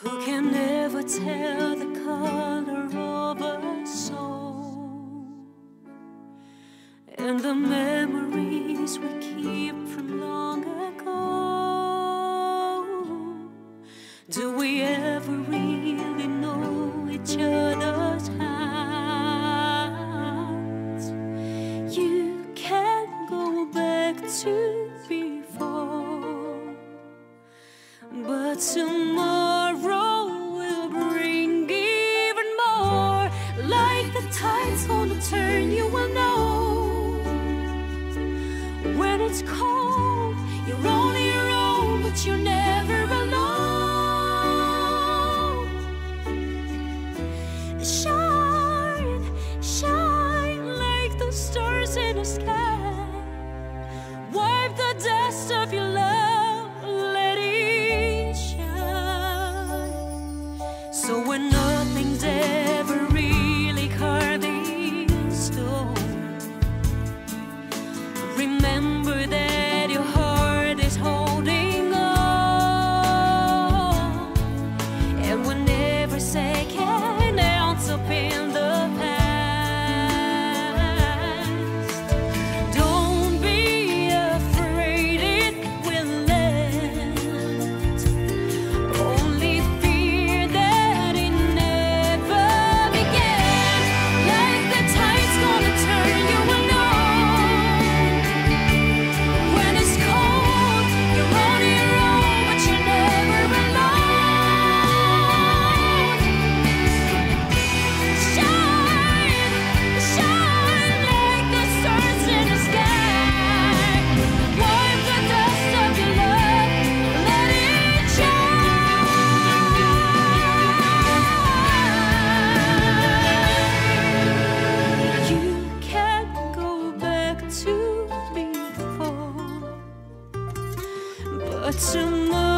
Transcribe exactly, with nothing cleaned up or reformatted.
Who can never tell the color of a soul and the memories we keep from long ago? Do we ever really know each other's hearts? You can't go back to before, but tomorrow will bring even more. Like the tide's gonna turn, you will know. When it's cold, you're on your own, but you're never alone. Shine, shine like the stars in the sky. Wipe the dust of your love, let it shine. So when nothing's ever really carved in stone, remember that your heart is holding on, and whenever second ounce up in the past, don't be afraid it will end. Only fear that it never began. Like the tide's gonna turn, you will know. When it's cold, you're on your own, but you're never alone. Shine, shine like the stars in the sky. Wipe the dust of your love, let it shine. You can't go back to before, but tomorrow